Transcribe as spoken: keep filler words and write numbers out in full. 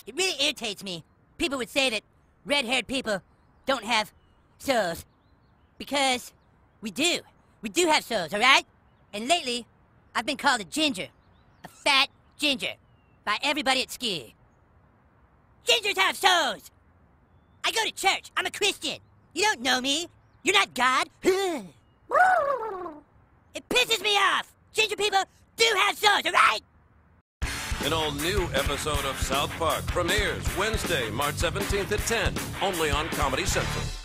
It really irritates me. People would say that red-haired people don't have souls. Because we do. We do have souls, alright? And lately, I've been called a ginger. A fat ginger. By everybody at school. Gingers have souls! I go to church. I'm a Christian. You don't know me. You're not God. It pisses me off. Ginger people do have souls, alright? An all-new episode of South Park premieres Wednesday, March seventeenth at ten, only on Comedy Central.